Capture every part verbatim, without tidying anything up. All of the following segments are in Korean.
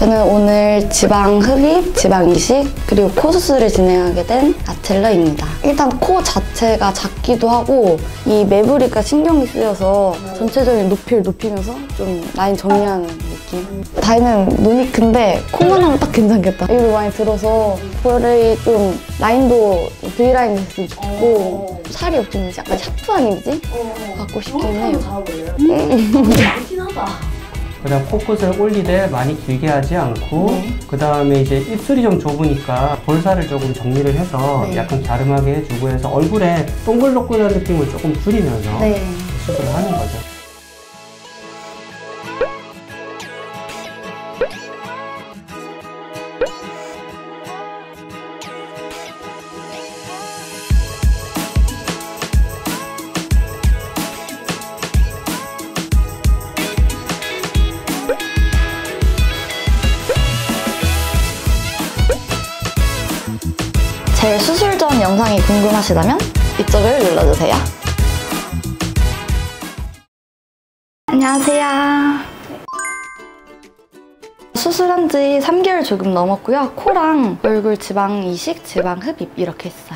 저는 오늘 지방 흡입, 지방 이식, 그리고 코 수술을 진행하게 된 아틀러입니다. 일단 코 자체가 작기도 하고 이 매부리가 신경이 쓰여서 전체적인 높이를 높이면서 좀 라인 정리하는 느낌. 다이는 눈이 큰데 코만 하면 딱 괜찮겠다. 이거 많이 들어서 볼이 좀 라인도 V라인 됐으면 좋고 살이 없으면 약간 샤프한 이미지 갖고 싶긴 해요. 많긴 하다. 그다음 코끝을 올리되 많이 길게 하지 않고 네. 그 다음에 이제 입술이 좀 좁으니까 볼살을 조금 정리를 해서 네. 약간 갸름하게 해주고 해서 얼굴에 동글동글한 느낌을 조금 줄이면서 네. 수술을 하는 거죠. 제 수술 전 영상이 궁금하시다면 이쪽을 눌러주세요. 안녕하세요. 수술한 지 삼 개월 조금 넘었고요. 코랑 얼굴 지방 이식, 지방 흡입 이렇게 했어요.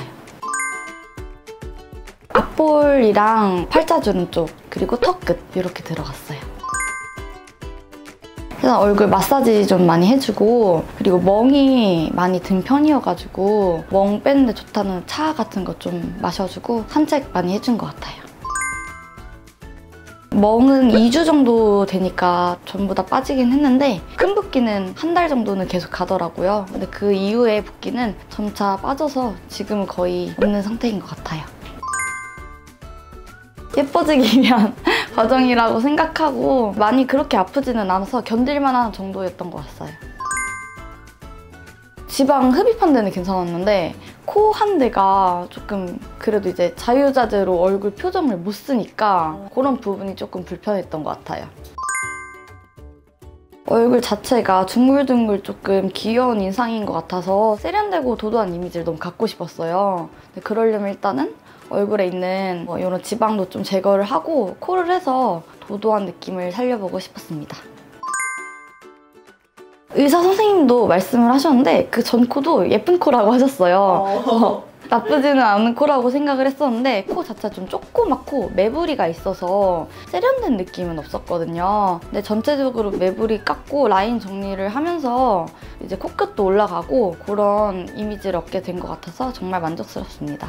앞볼이랑 팔자주름 쪽, 그리고 턱 끝 이렇게 들어갔어요. 그래서 얼굴 마사지 좀 많이 해주고, 그리고 멍이 많이 든 편이어가지고 멍 빼는데 좋다는 차 같은 거 좀 마셔주고 산책 많이 해준 것 같아요. 멍은 이 주 정도 되니까 전부 다 빠지긴 했는데 큰 붓기는 한 달 정도는 계속 가더라고요. 근데 그 이후에 붓기는 점차 빠져서 지금은 거의 없는 상태인 것 같아요. 예뻐지기 위한 과정이라고 생각하고 많이 그렇게 아프지는 않아서 견딜만한 정도였던 것 같아요. 지방 흡입한 데는 괜찮았는데 코 한 대가 조금 그래도 이제 자유자재로 얼굴 표정을 못 쓰니까 그런 부분이 조금 불편했던 것 같아요. 얼굴 자체가 둥글둥글 조금 귀여운 인상인 것 같아서 세련되고 도도한 이미지를 너무 갖고 싶었어요. 근데 그러려면 일단은 얼굴에 있는 뭐 이런 지방도 좀 제거를 하고 코를 해서 도도한 느낌을 살려보고 싶었습니다. 의사 선생님도 말씀을 하셨는데 그 전 코도 예쁜 코라고 하셨어요. 어, 나쁘지는 않은 코라고 생각을 했었는데 코 자체가 좀 조그맣고 매부리가 있어서 세련된 느낌은 없었거든요. 근데 전체적으로 매부리 깎고 라인 정리를 하면서 이제 코끝도 올라가고 그런 이미지를 얻게 된 것 같아서 정말 만족스럽습니다.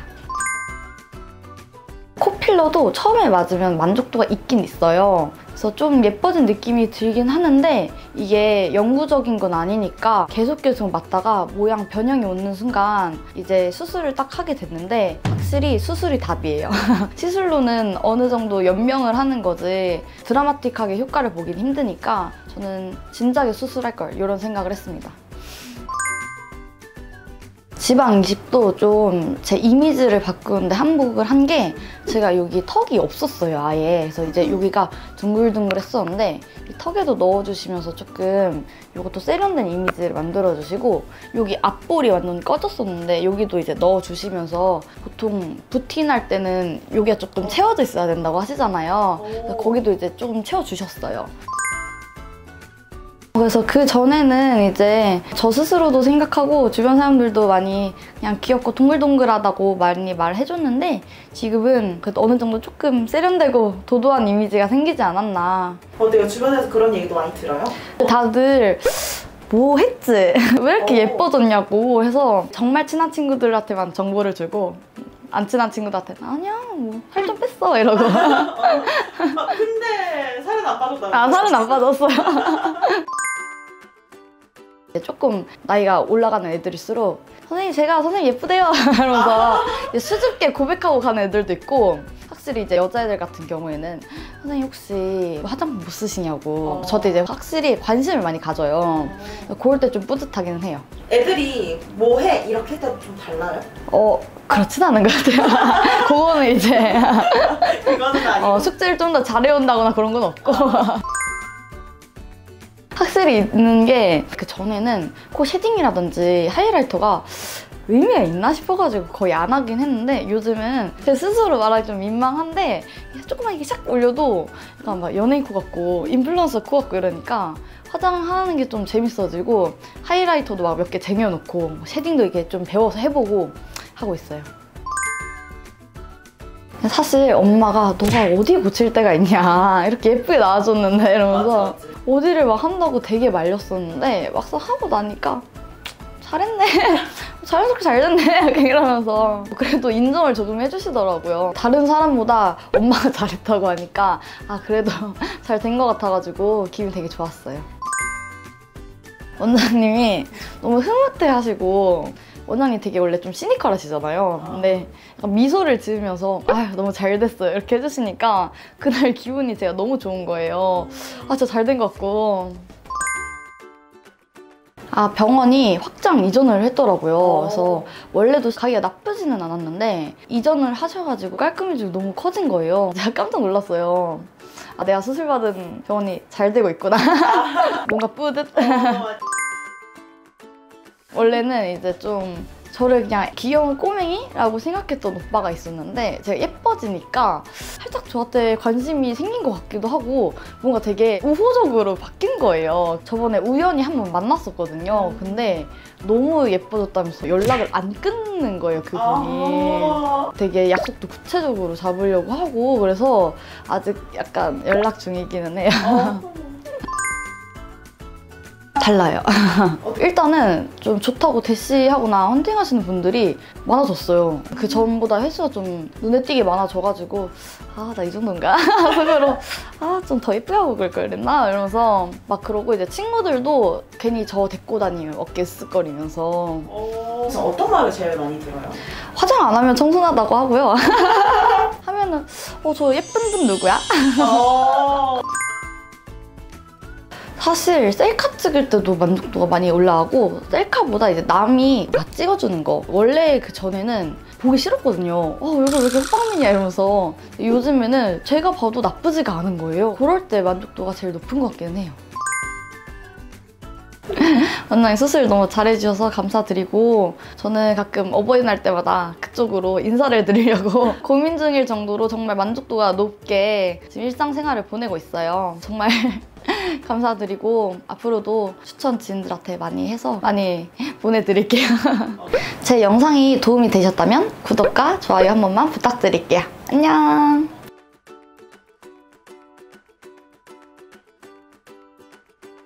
코필러도 처음에 맞으면 만족도가 있긴 있어요. 그래서 좀 예뻐진 느낌이 들긴 하는데 이게 영구적인 건 아니니까 계속 계속 맞다가 모양 변형이 오는 순간 이제 수술을 딱 하게 됐는데 확실히 수술이 답이에요. 시술로는 어느 정도 연명을 하는 거지 드라마틱하게 효과를 보긴 힘드니까 저는 진작에 수술할 걸 이런 생각을 했습니다. 지방 이식도 좀 제 이미지를 바꾸는데 한몫을 한 게 제가 여기 턱이 없었어요, 아예. 그래서 이제 여기가 둥글둥글했었는데 이 턱에도 넣어주시면서 조금 이것도 세련된 이미지를 만들어주시고 여기 앞볼이 완전 꺼졌었는데 여기도 이제 넣어주시면서 보통 부티날 때는 여기가 조금 채워져 있어야 된다고 하시잖아요. 그래서 거기도 이제 조금 채워주셨어요. 그래서 그 전에는 이제 저 스스로도 생각하고 주변 사람들도 많이 그냥 귀엽고 동글동글하다고 많이 말해줬는데 지금은 그래도 어느 정도 조금 세련되고 도도한 이미지가 생기지 않았나. 어때요? 주변에서 그런 얘기도 많이 들어요? 다들 뭐 했지? 왜 이렇게 어. 예뻐졌냐고 해서 정말 친한 친구들한테만 정보를 주고 안 친한 친구들한테는 아니야 뭐 살 좀 뺐어 이러고. 아, 근데 살은 안 빠졌다고? 아 살은 안 빠졌어요. 조금 나이가 올라가는 애들일수록 선생님 제가 선생님 예쁘대요 이러면서 수줍게 고백하고 가는 애들도 있고 확실히 이제 여자애들 같은 경우에는 선생님 혹시 화장품 못 쓰시냐고 어. 저도 이제 확실히 관심을 많이 가져요. 어. 그럴 때 좀 뿌듯하기는 해요. 애들이 뭐 해? 이렇게 해도 좀 달라요? 어 그렇진 않은 것 같아요. 그거는 이제 그거는 아니고 어, 숙제를 좀 더 잘해온다거나 그런 건 없고 확실히 있는 게 그 전에는 코 쉐딩이라든지 하이라이터가 의미가 있나 싶어가지고 거의 안 하긴 했는데 요즘은 제 스스로 말하기 좀 민망한데 조금만 이렇게 샥 올려도 약간 막 연예인 코 같고 인플루언서 코 같고 이러니까 화장하는 게 좀 재밌어지고 하이라이터도 막 몇 개 쟁여놓고 쉐딩도 이렇게 좀 배워서 해보고 하고 있어요. 사실 엄마가 너가 어디 고칠 데가 있냐 이렇게 예쁘게 나와줬는데 이러면서 맞아, 맞아. 어디를 막 한다고 되게 말렸었는데 막상 하고 나니까 잘했네 자연스럽게 잘 됐네 약간 이러면서 그래도 인정을 조금 해주시더라고요. 다른 사람보다 엄마가 잘했다고 하니까 아 그래도 잘 된 것 같아가지고 기분이 되게 좋았어요. 원장님이 너무 흐뭇해 하시고 원장님 되게 원래 좀 시니컬하시잖아요. 근데 약간 미소를 지으면서 아유 너무 잘 됐어요 이렇게 해주시니까 그날 기분이 제가 너무 좋은 거예요. 아 진짜 잘 된 것 같고. 아 병원이 확장 이전을 했더라고요. 그래서 원래도 가기가 나쁘지는 않았는데 이전을 하셔가지고 깔끔해지고 너무 커진 거예요. 제가 깜짝 놀랐어요. 아 내가 수술받은 병원이 잘 되고 있구나. 뭔가 뿌듯. 원래는 이제 좀 저를 그냥 귀여운 꼬맹이라고 생각했던 오빠가 있었는데 제가 예뻐지니까 살짝 저한테 관심이 생긴 것 같기도 하고 뭔가 되게 우호적으로 바뀐 거예요. 저번에 우연히 한번 만났었거든요. 근데 너무 예뻐졌다면서 연락을 안 끊는 거예요, 그분이. 되게 약속도 구체적으로 잡으려고 하고 그래서 아직 약간 연락 중이기는 해요. 달라요. 일단은 좀 좋다고 대시하거나 헌팅하시는 분들이 많아졌어요. 그 전보다 횟수가 좀 눈에 띄게 많아져가지고 아 나 이 정도인가? 속으로 아 좀 더 예쁘게 하고 그럴 걸 그랬나? 이러면서 막 그러고 이제 친구들도 괜히 저 데리고 다니요 어깨 쓱거리면서. 어, 그래서 어떤 말을 제일 많이 들어요? 화장 안 하면 청순하다고 하고요. 하면은 어 저 예쁜 분 누구야? 어. 사실 셀카 찍을 때도 만족도가 많이 올라가고 셀카보다 이제 남이 나 찍어주는 거 원래 그 전에는 보기 싫었거든요. 어 여기 왜 이렇게 호빵미냐 이러면서 요즘에는 제가 봐도 나쁘지가 않은 거예요. 그럴 때 만족도가 제일 높은 것 같기는 해요. 원장님 수술 너무 잘해주셔서 감사드리고 저는 가끔 어버이날 때마다 그쪽으로 인사를 드리려고 고민 중일 정도로 정말 만족도가 높게 지금 일상생활을 보내고 있어요. 정말 감사드리고 앞으로도 추천 지인들한테 많이 해서 많이 보내드릴게요. 제 영상이 도움이 되셨다면 구독과 좋아요 한 번만 부탁드릴게요. 안녕.